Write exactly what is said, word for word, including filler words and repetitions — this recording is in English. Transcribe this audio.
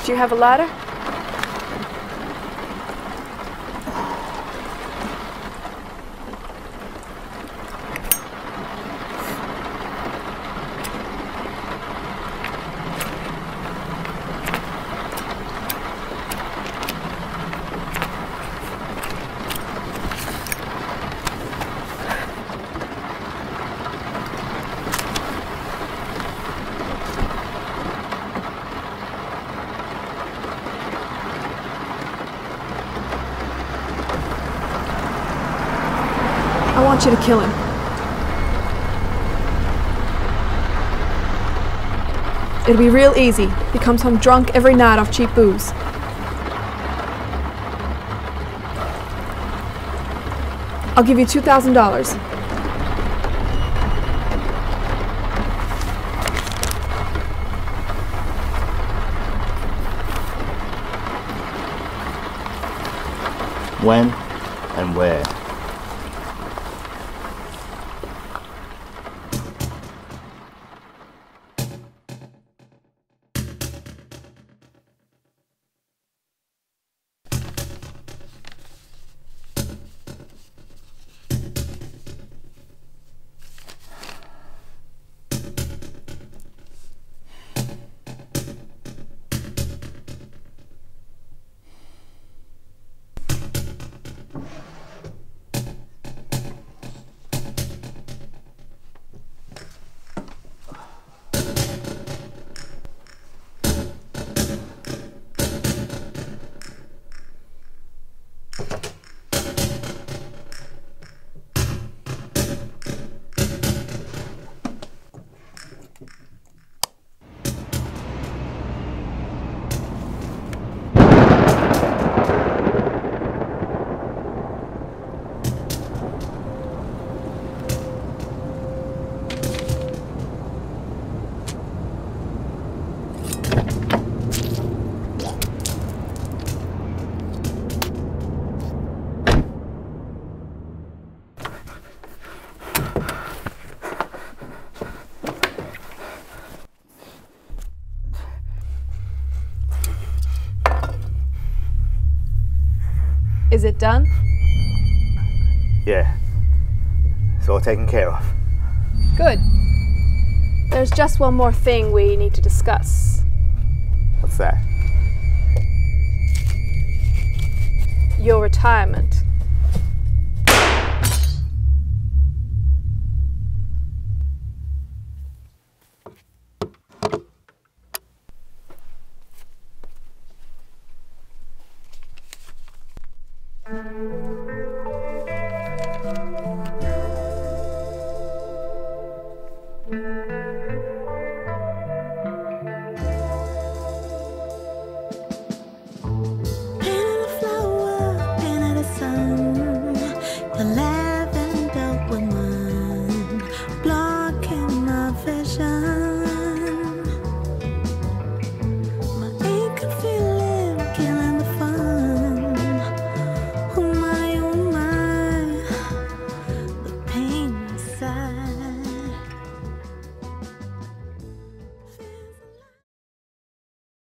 Do you have a ladder? I want you to kill him. It'll be real easy. He comes home drunk every night off cheap booze. I'll give you two thousand dollars. When and where? Is it done? Yeah. It's all taken care of. Good. There's just one more thing we need to discuss. What's that? Your retirement. Thank you.